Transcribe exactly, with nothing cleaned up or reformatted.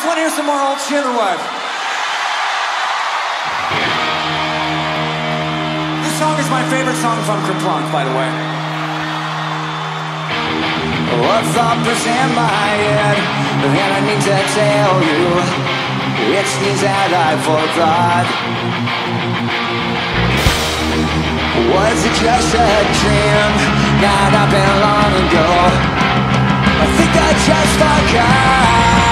Want to hear some more old shit or what? This song is my favorite song from Kerplunk, by the way. A thought was in my head, and I need to tell you, it's things that I forgot. Was it just a dream that happened long ago? I think I just forgot.